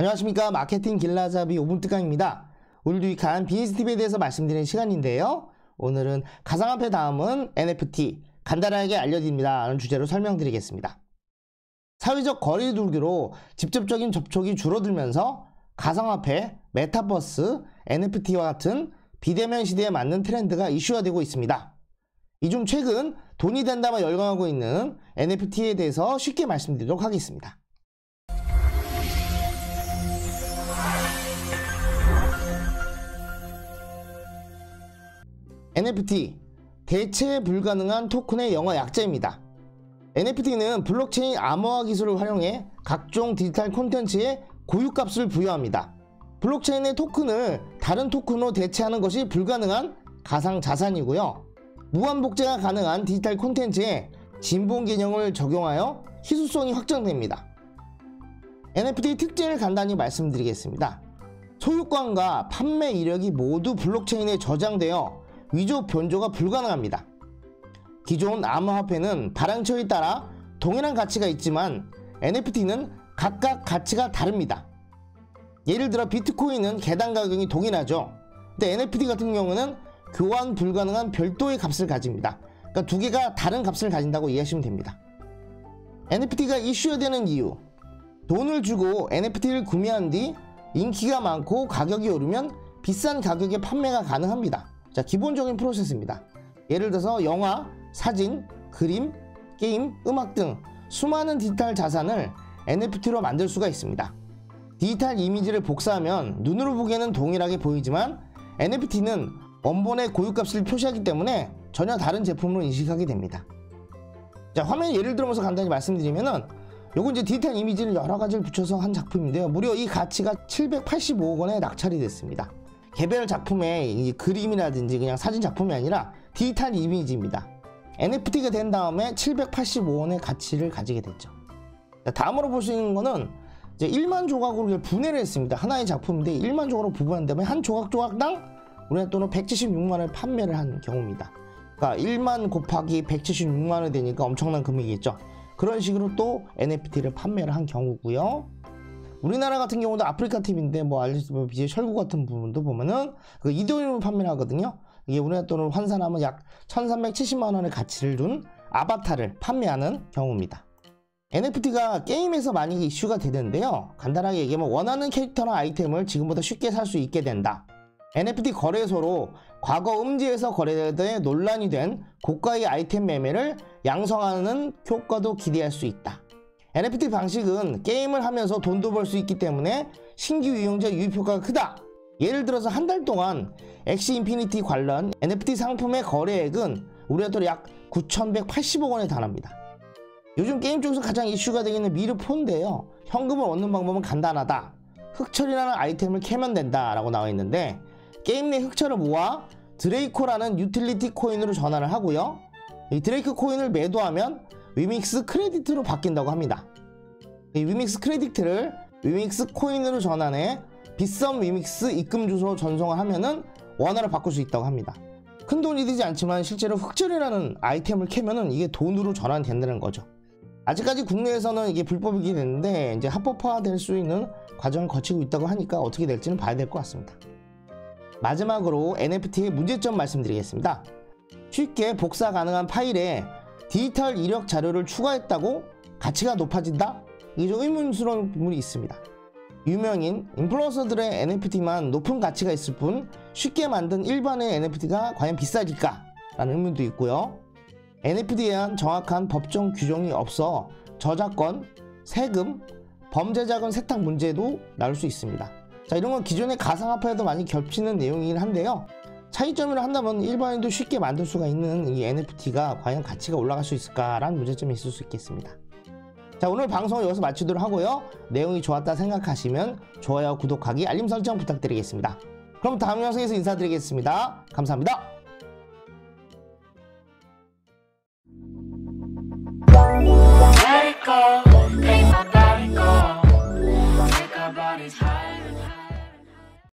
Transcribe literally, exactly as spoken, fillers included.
안녕하십니까. 마케팅 길라잡이 오 분 특강입니다. 오늘도 유익한 비즈니스 팁에 대해서 말씀드리는 시간인데요. 오늘은 가상화폐 다음은 엔에프티 간단하게 알려드립니다 라는 주제로 설명드리겠습니다. 사회적 거리두기로 직접적인 접촉이 줄어들면서 가상화폐, 메타버스, 엔에프티와 같은 비대면 시대에 맞는 트렌드가 이슈화되고 있습니다. 이 중 최근 돈이 된다만 열광하고 있는 엔에프티에 대해서 쉽게 말씀드리도록 하겠습니다. 엔에프티, 대체 불가능한 토큰의 영어 약자입니다. 엔에프티는 블록체인 암호화 기술을 활용해 각종 디지털 콘텐츠에 고유값을 부여합니다. 블록체인의 토큰을 다른 토큰으로 대체하는 것이 불가능한 가상자산이고요. 무한복제가 가능한 디지털 콘텐츠에 진본 개념을 적용하여 희소성이 확정됩니다. 엔에프티의 특징을 간단히 말씀드리겠습니다. 소유권과 판매 이력이 모두 블록체인에 저장되어 위조 변조가 불가능합니다. 기존 암호화폐는 발행처에 따라 동일한 가치가 있지만 엔에프티는 각각 가치가 다릅니다. 예를 들어 비트코인은 개당 가격이 동일하죠. 근데 엔에프티 같은 경우는 교환 불가능한 별도의 값을 가집니다. 그러니까 두 개가 다른 값을 가진다고 이해하시면 됩니다. 엔에프티가 이슈화되는 이유, 돈을 주고 엔에프티를 구매한 뒤 인기가 많고 가격이 오르면 비싼 가격에 판매가 가능합니다. 자, 기본적인 프로세스입니다. 예를 들어서 영화, 사진, 그림, 게임, 음악 등 수많은 디지털 자산을 엔에프티로 만들 수가 있습니다. 디지털 이미지를 복사하면 눈으로 보기에는 동일하게 보이지만 엔에프티는 원본의 고유값을 표시하기 때문에 전혀 다른 제품으로 인식하게 됩니다. 자, 화면 예를 들어서 간단히 말씀드리면은 요건 이제 디지털 이미지를 여러 가지를 붙여서 한 작품인데요. 무려 이 가치가 칠백팔십오억 원에 낙찰이 됐습니다. 개별 작품의 이 그림이라든지 그냥 사진 작품이 아니라 디지털 이미지입니다. 엔에프티가 된 다음에 칠백팔십오 원의 가치를 가지게 됐죠. 자, 다음으로 볼 수 있는 거는 이제 일만 조각으로 분해를 했습니다. 하나의 작품인데 일만 조각으로 부분한 다음에 한 조각 조각당 우리나라 돈으로 백칠십육만 원을 판매를 한 경우입니다. 그러니까 일만 곱하기 백칠십육만 원이 되니까 엄청난 금액이겠죠. 그런 식으로 또 엔에프티를 판매를 한 경우고요. 우리나라 같은 경우도 아프리카 팁인데 뭐 알려주면 비제 셜구 같은 부분도 보면은 그 이더리움을 판매를 하거든요. 이게 우리나라 돈으로 환산하면 약 천삼백칠십만 원의 가치를 둔 아바타를 판매하는 경우입니다. 엔에프티가 게임에서 많이 이슈가 되는데요. 간단하게 얘기하면 원하는 캐릭터나 아이템을 지금보다 쉽게 살 수 있게 된다. 엔에프티 거래소로 과거 음지에서 거래되던 논란이 된 고가의 아이템 매매를 양성하는 효과도 기대할 수 있다. 엔에프티 방식은 게임을 하면서 돈도 벌 수 있기 때문에 신규 이용자 유입 효과가 크다. 예를 들어서 한 달 동안 엑시 인피니티 관련 엔에프티 상품의 거래액은 우리나라 돈으로 약 구천백팔십억 원에 달합니다. 요즘 게임 쪽에서 가장 이슈가 되고 있는 미르폰인데요. 현금을 얻는 방법은 간단하다. 흑철이라는 아이템을 캐면 된다 라고 나와 있는데 게임 내 흑철을 모아 드레이코라는 유틸리티 코인으로 전환을 하고요. 이 드레이크 코인을 매도하면 위믹스 크레디트로 바뀐다고 합니다. 이 위믹스 크레디트를 위믹스 코인으로 전환해 비썸 위믹스 입금 주소로 전송을 하면은 원화로 바꿀 수 있다고 합니다. 큰 돈이 되지 않지만 실제로 흑철이라는 아이템을 캐면은 이게 돈으로 전환된다는 거죠. 아직까지 국내에서는 이게 불법이긴 했는데 이제 합법화될 수 있는 과정을 거치고 있다고 하니까 어떻게 될지는 봐야 될 것 같습니다. 마지막으로 엔에프티의 문제점 말씀드리겠습니다. 쉽게 복사 가능한 파일에 디지털 이력 자료를 추가했다고 가치가 높아진다? 이게 좀 의문스러운 부분이 있습니다. 유명인 인플루언서들의 엔에프티만 높은 가치가 있을 뿐 쉽게 만든 일반의 엔에프티가 과연 비싸질까? 라는 의문도 있고요. 엔에프티에 대한 정확한 법정 규정이 없어 저작권, 세금, 범죄자금 세탁 문제도 나올 수 있습니다. 자, 이런 건 기존의 가상화폐에도 많이 겹치는 내용이긴 한데요. 차이점으로 한다면 일반인도 쉽게 만들 수가 있는 이 엔에프티가 과연 가치가 올라갈 수 있을까라는 문제점이 있을 수 있겠습니다. 자, 오늘 방송을 여기서 마치도록 하고요. 내용이 좋았다 생각하시면 좋아요, 구독하기, 알림 설정 부탁드리겠습니다. 그럼 다음 영상에서 인사드리겠습니다. 감사합니다. Let it go.